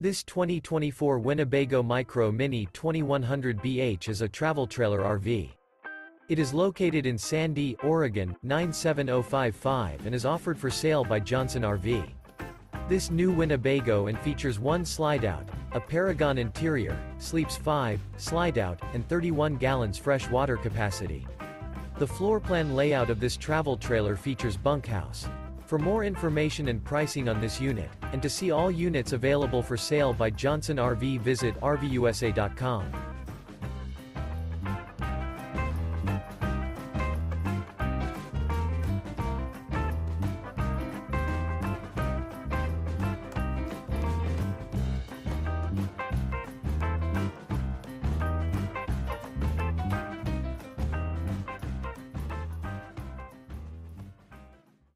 This 2024 Winnebago Micro Minnie 2100BH is a travel trailer RV. It is located in Sandy, Oregon, 97055 and is offered for sale by Johnson RV. This new Winnebago and features one slide-out, a PARAGON interior, sleeps 5, slide-out, and 31 gallons fresh water capacity. The floor plan layout of this travel trailer features bunkhouse. For more information and pricing on this unit, and to see all units available for sale by Johnson RV, visit RVUSA.com.